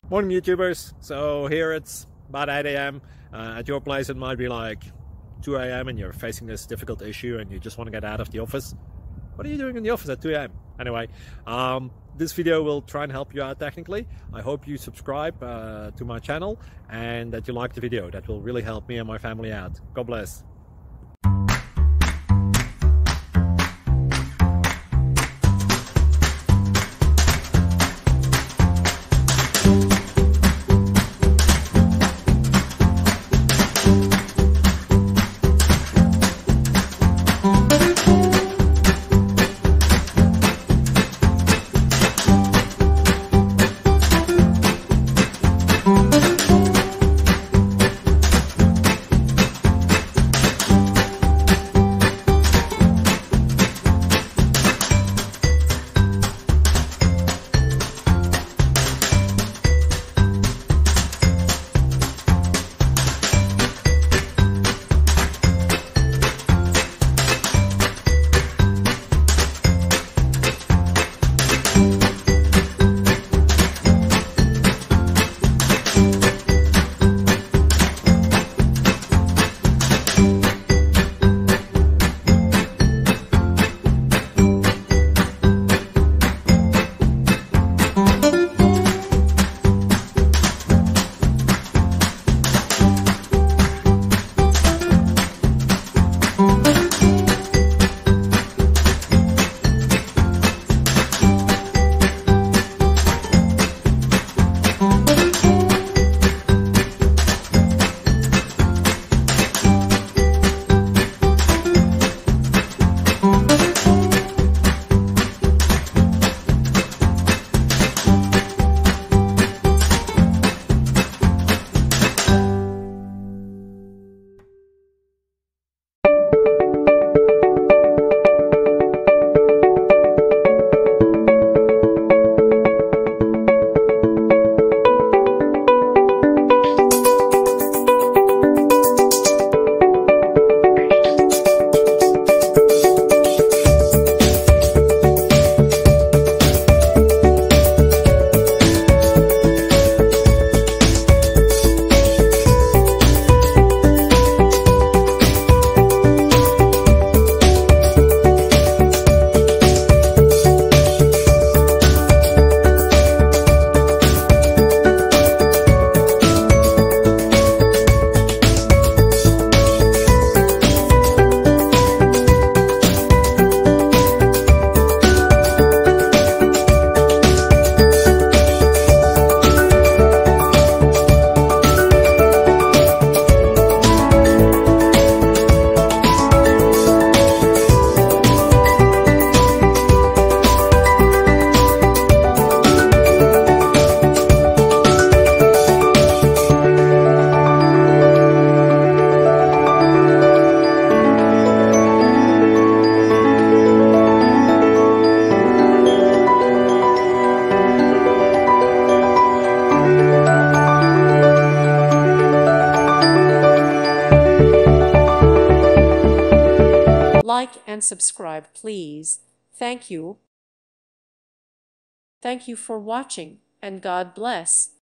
Morning YouTubers. So here it's about 8 a.m. At your place it might be like 2 a.m. and you're facing this difficult issue and you just want to get out of the office. What are you doing in the office at 2 a.m.? Anyway, this video will try and help you out technically. I hope you subscribe to my channel and that you like the video. That will really help me and my family out. God bless. Like and subscribe, please. Thank you. Thank you for watching, and God bless.